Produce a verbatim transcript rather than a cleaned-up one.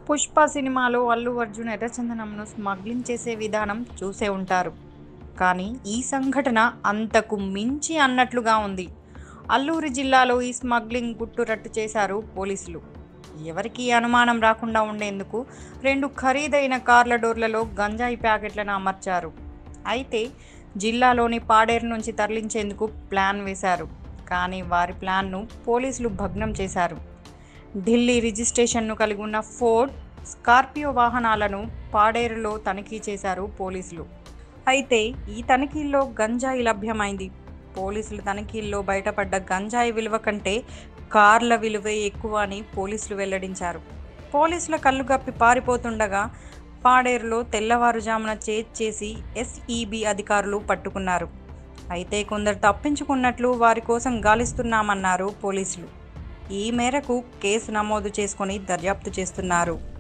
పుష్ప సినిమాలో అల్లు అర్జున్ ఎర్రచందనంను స్మగ్లింగ్ చేసే విధానం చూసే ఉంటారు. కానీ ఈ సంఘటన అంతకు మించి అన్నట్లుగా ఉంది. అల్లూరి జిల్లాలో ఈ స్మగ్లింగ్ గుట్టురట్టు చేశారు పోలీసులు. ఎవరికీ అనుమానం రాకుండా ఉండేందుకు రెండు ఖరీదైన కార్ల డోర్లలో గంజాయి ప్యాకెట్లను అమర్చారు. అయితే జిల్లాలోని పాడేరు నుంచి తరలించేందుకు ప్లాన్ వేశారు. కానీ వారి ప్లాన్ను పోలీసులు భగ్నం చేశారు. ఢిల్లీ రిజిస్ట్రేషన్ను కలిగి ఉన్న ఫోర్డ్, స్కార్పియో వాహనాలను పాడేరులో తనిఖీ చేశారు పోలీసులు. అయితే ఈ తనిఖీల్లో గంజాయి లభ్యమైంది. పోలీసుల తనిఖీల్లో బయటపడ్డ గంజాయి విలువ కంటే కార్ల విలువే ఎక్కువ అని పోలీసులు వెల్లడించారు. పోలీసుల కళ్ళు గప్పి పారిపోతుండగా పాడేరులో తెల్లవారుజామున చేజ్ చేసి ఎస్ఈబి అధికారులు పట్టుకున్నారు. అయితే కొందరు తప్పించుకున్నట్లు వారి కోసం గాలిస్తున్నామన్నారు పోలీసులు. ఈ మేరకు కేసు నమోదు చేసుకొని దర్యాప్తు చేస్తున్నారు.